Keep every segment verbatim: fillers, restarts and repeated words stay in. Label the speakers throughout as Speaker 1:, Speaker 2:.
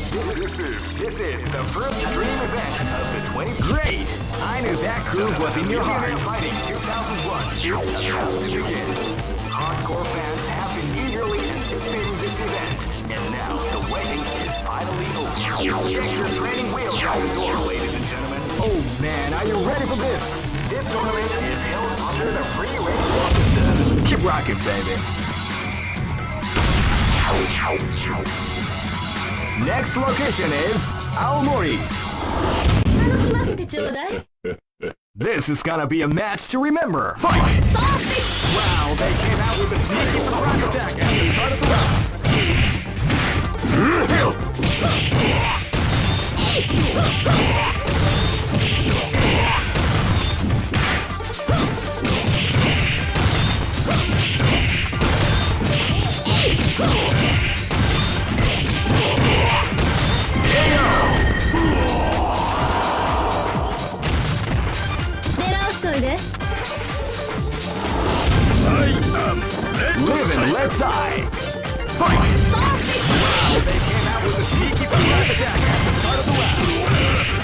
Speaker 1: This is this is the first dream event of the twenty. Great! I knew that groove was in your heart. Fighting two thousand one is about to begin. Hardcore fans have been eagerly anticipating this event, and now the waiting is finally over. Check your training wheels out the door, ladies and gentlemen. Oh man, are you ready for this? This tournament is held under the free ratio system. Keep rocking, baby. Next location is Aomori. This is gonna be a match to remember. Fight! Wow, they came out with a sneaky surprise attack at the start of the round. Live and let die! Fight! Wow, they came out with a sneaky surprise attack at the start of the round.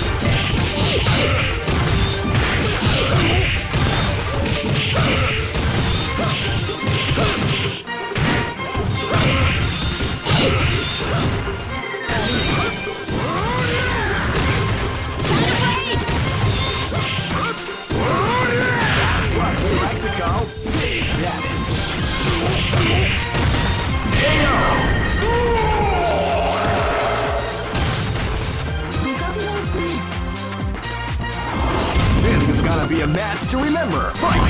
Speaker 1: That's what we like to call big damage. This is gonna be a match to remember. Fight!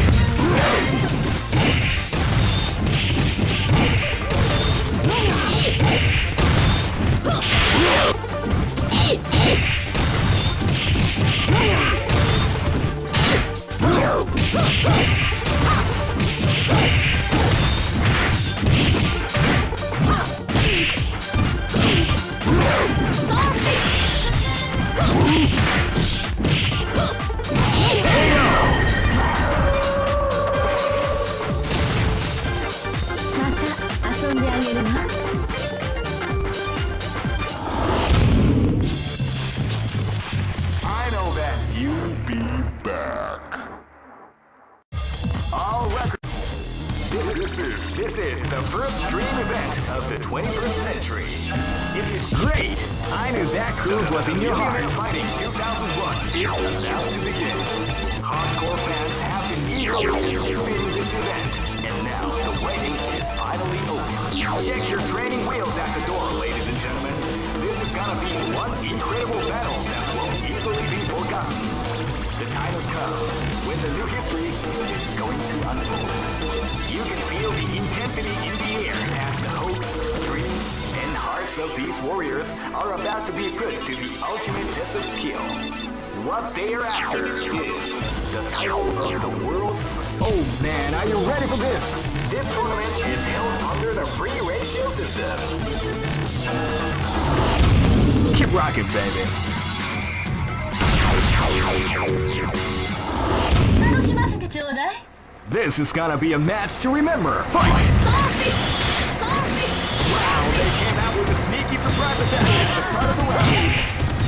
Speaker 1: I know that you'll be back. All records. This is this is the first dream event of the twenty-first century. If it's great, I knew that groove was in your heart. Fighting two thousand one is about to begin. Hardcore fans have been eagerly anticipating this event, and now the waiting is finally over. Check your training wheels at the door, ladies and gentlemen. This is gonna be one incredible battle that won't easily be forgotten. The time has come when the new history is going to unfold. You can feel the intensity in the air as the hopes, dreams, and hearts of these warriors are about to be put to the ultimate test of skill. What they are after is the title of the world's... Oh man, are you ready for this? This tournament is held under the free ratio system. Keep rocking, baby. This is gonna be a match to remember. Fight! Wow, they came out with a sneaky surprise attack at the start of the round.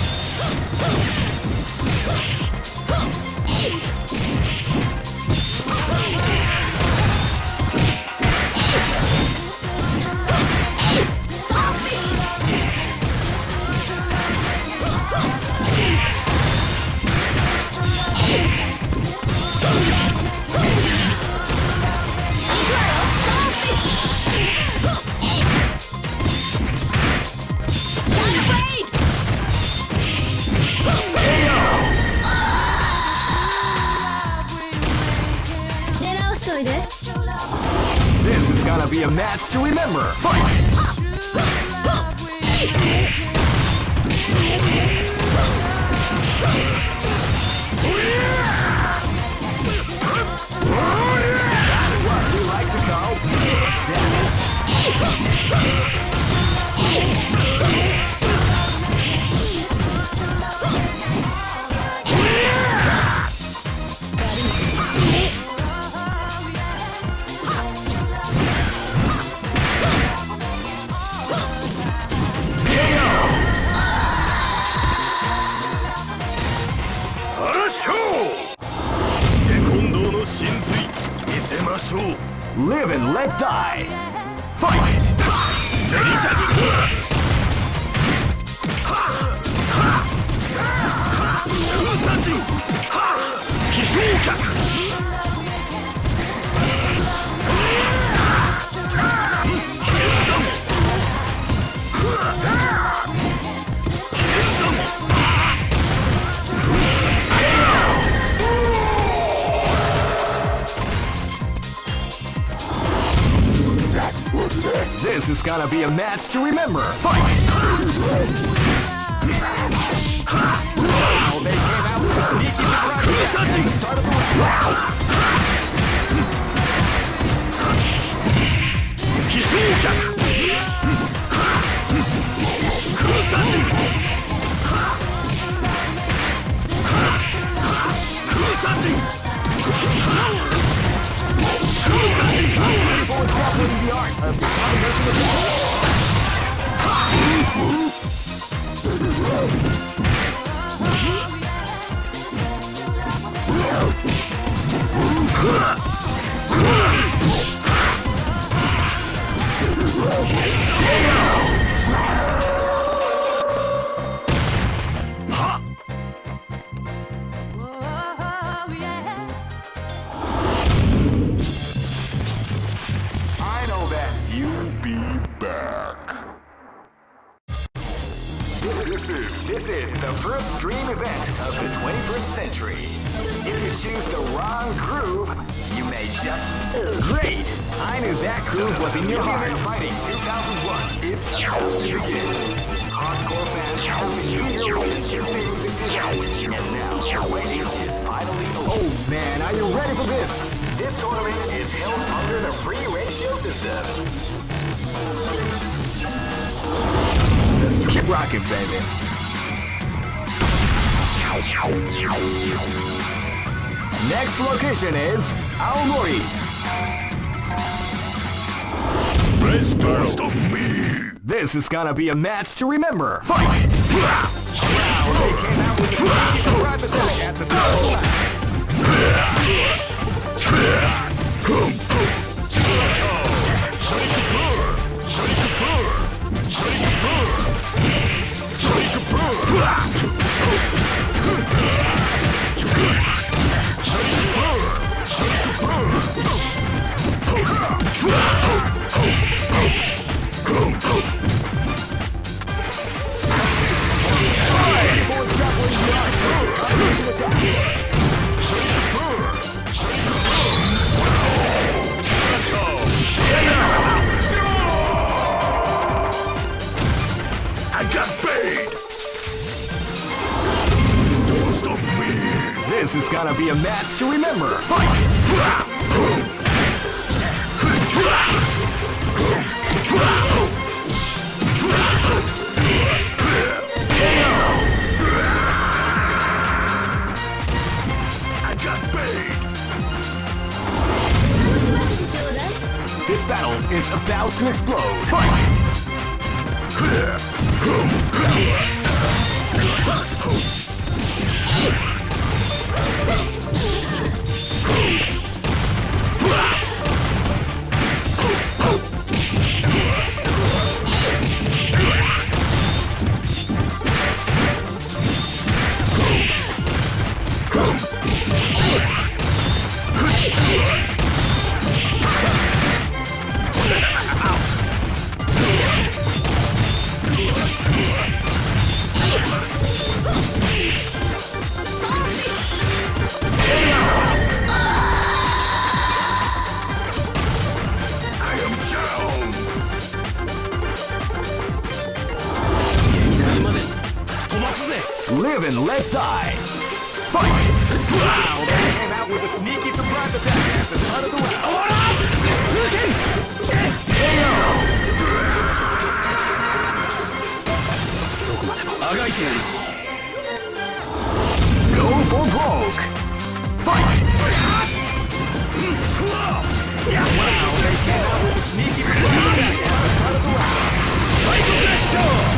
Speaker 1: This is gonna be a match to remember. Fight! That's what we like to call Live and let die. Fight! This is gonna be a match to remember. Fight! Wow, they came out with a sneaky Kusaji! Kishoukyaku! Kusaji! Kusaji! Kusaji! People are definitely the art of the combination of This is the first dream event of the twenty-first century. If you choose the wrong groove, you may just... Great! I knew that groove was in your heart. Fighting two thousand one is about to begin. Hardcore fans have been eagerly anticipating this event, and now the waiting is finally over. Oh man, are you ready for this? This tournament is held under the free ratio system. Just keep rocking, baby. Next location is Aomori. Let's stop me. This is gonna be a match to remember. Fight! Wow, they came out with a private attack at the top. This is gonna be a match to remember. Fight! I got paid. This battle is about to explode. Fight! Live and let die. Fight! Wow, they came out with a sneaky surprise attack at the start of the round. Go for broke. Fight! Wow, they came out with a sneaky surprise attack at the start of the round. Fight!